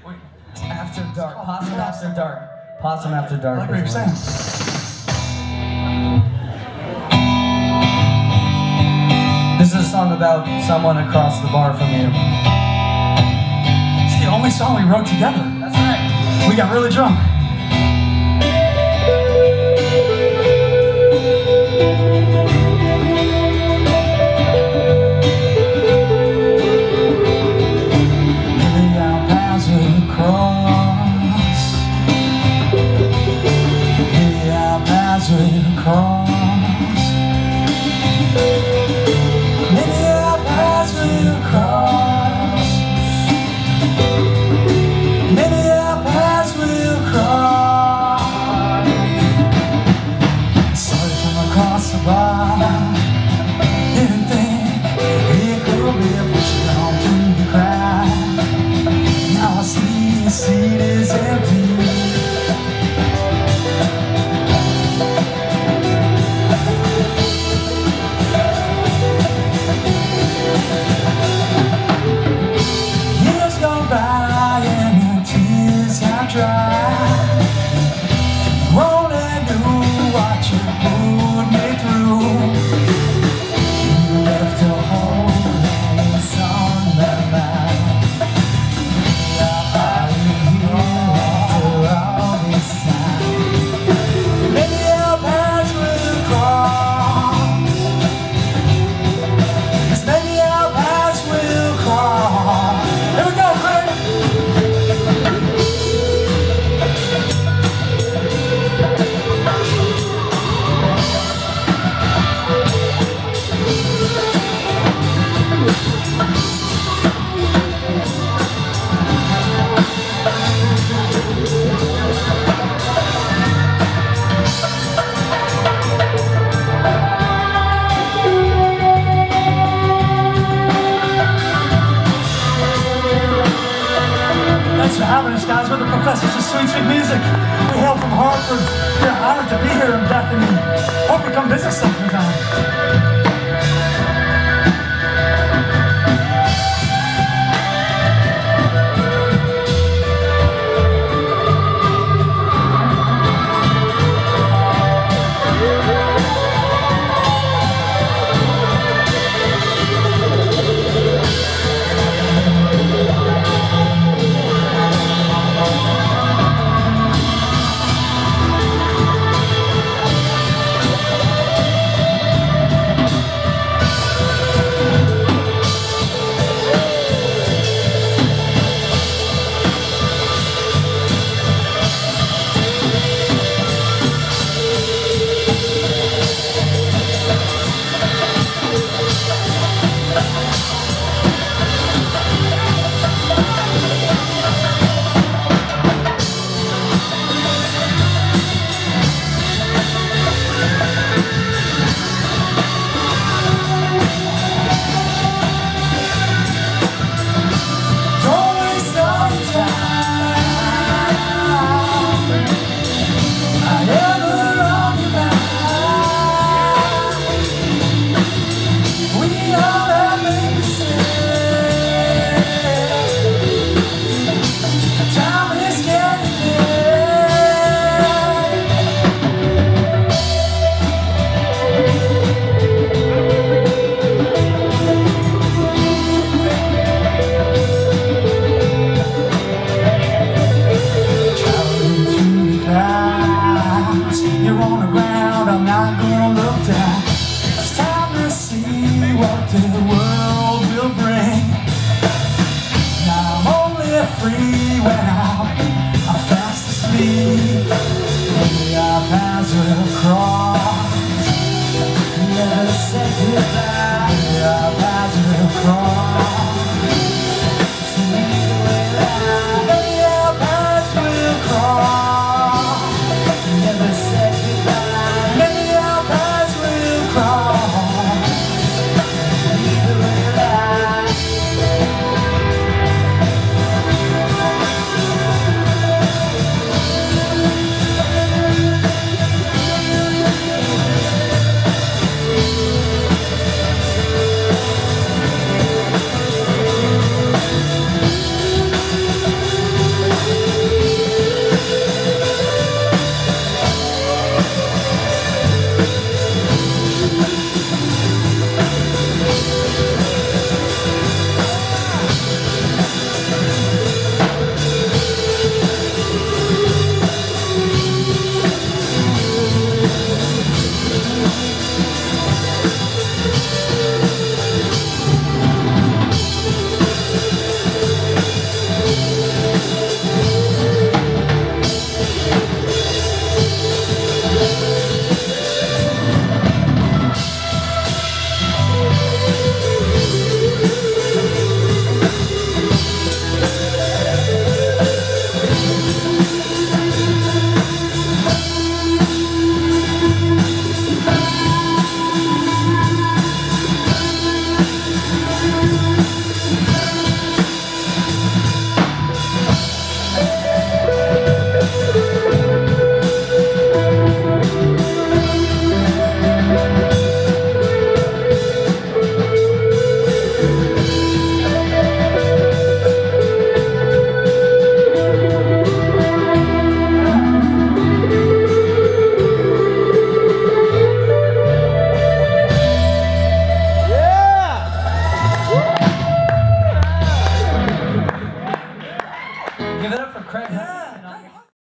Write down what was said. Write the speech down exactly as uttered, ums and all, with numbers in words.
After dark. Possum after dark. Possum after dark. I like what you're saying. This is a song about someone across the bar from you. It's the only song we wrote together. That's right. We got really drunk. Guys, we're the professors of sweet, sweet music. We hail from Hartford. We're honored to be here in Bethany. Hope you come visit sometime. Free when I'm, I'm fast asleep. Maybe our paths will cross. Never say goodbye.